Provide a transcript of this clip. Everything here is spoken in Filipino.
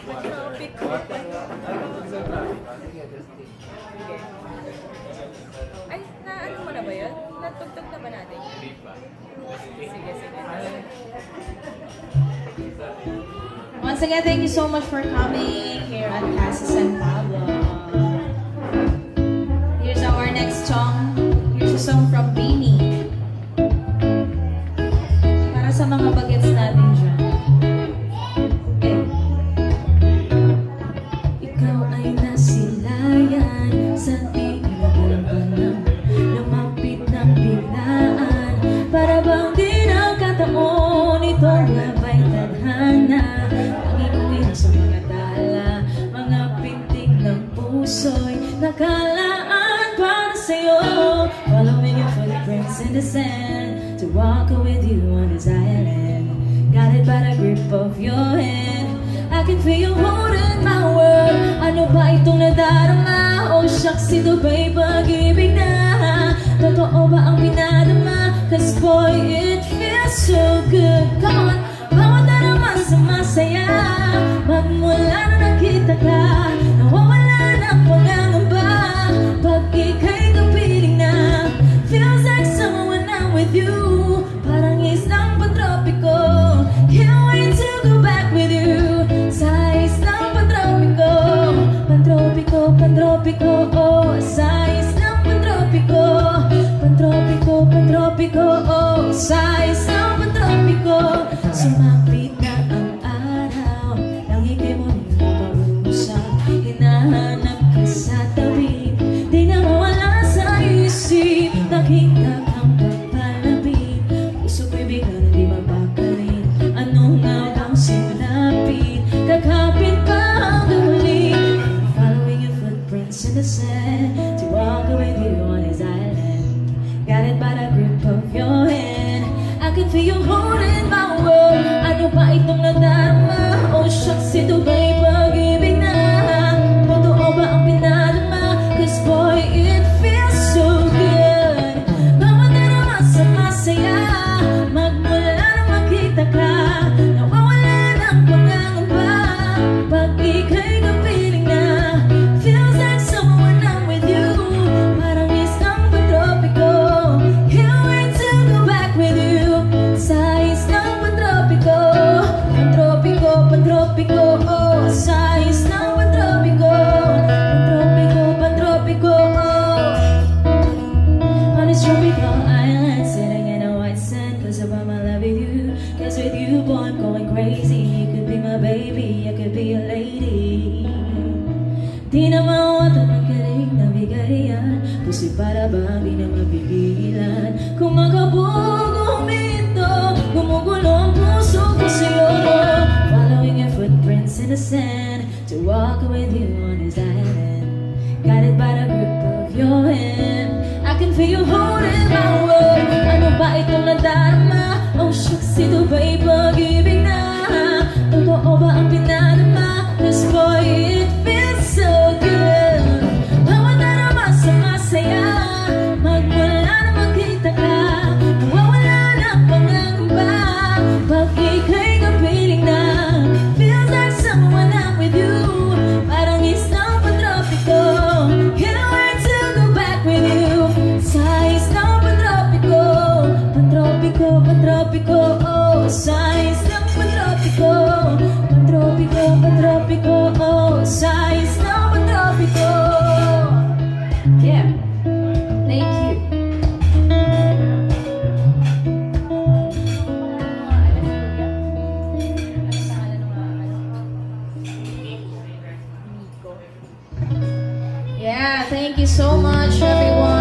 Tropico. Ay, ano mo na ba yun? Natugtog na ba natin? Sige, sige. Once again, thank you so much for coming here at Casa San Pablo. Here's our next song. Here's a song from Beanie. Para sa mga bagets natin dyan. Okay. Ikaw ay nasilayan sa tingin ng lumapit ng biglaan. Para bang di nagkataon itong labay tadhana. Sa mga tala, mga pintig ng puso'y nakalaan para sa'yo. Following your footprints in the sand, to walk with you on this island. Guided by the grip of your hand, I can feel you holding my world. Ano ba itong nadarama? Oh shucks, ito ba'y pag-ibig na? Totoo ba ang pinadama? Cause boy, it feels so good. Come on, bawat naman sa masaya. Magmula na nakita ka, nawawala ng pangangamba. Pag ika'y kapiling na, feels like summer when I'm with you. Parang islang pantropiko, can't wait to go back with you. Sa islang pantropiko, pantropiko, pantropiko, oh. Sa islang pantropiko, pantropiko, pantropiko, oh. Sa islang pantropiko, sumapit na ang araw. Langit mo nakausap, hinahanap ka sa tabi. Di na mawala sa isip, nakita kang papalapit. Puso ko'y bigla na di mapakalin. Ano nga bang sinapit? Kakapit pa hanggang huli. Following your footprints in the sand, to walk with you on this island. Guided by the grip of your hand, I can feel you holding my world. Ano ba itong nadarama? Oh shucks, ito ba'y pag-ibig na? Totoo ba ang pinadama? Cause boy, it feels so good. Bawat naman sa masaya, magmula na makita ka, nawawala ng pangangamba. Pag ika'y kapiling na, feels like summer when I'm with you. Parang isang pantropiko, can't wait to go back with you. Sa islang pantropiko, pantropiko, pantropiko, oh. Sa islang pantropiko, pantropiko, pantropiko, oh. On this tropical island, sitting in a white sand, cause of my love with you. Cause with you, boy, I'm going crazy. You could be my baby, I could be a lady. Di na mawata ng galing na bigarian, puso'y para bang di na mapigilan. Kung makabog huminto, gumugulo ang puso ko sa'yo. Following your footprints in the sand, to walk with you on this island. Guided by the grip of your hand, I can feel you holding my world. Ano ba itong nadarama? Oh shucks, ito ba'y pag-ibig na? Totoo ba ang pinadama? Cause boy, it feels so good. Bawat naman sa masaya, magmula na makita ka, nawawala ng pangangamba. Pag ika'y kapiling na, feels like summer when I'm with you. Parang islang pantropiko, can't wait to go back with you. Sa islang pantropiko, pantropiko, pantropiko, oh. Sa islang pantropiko, pantropiko, pantropiko, oh. Sa islang pantropiko. Yeah, thank you. Yeah, thank you so much, everyone.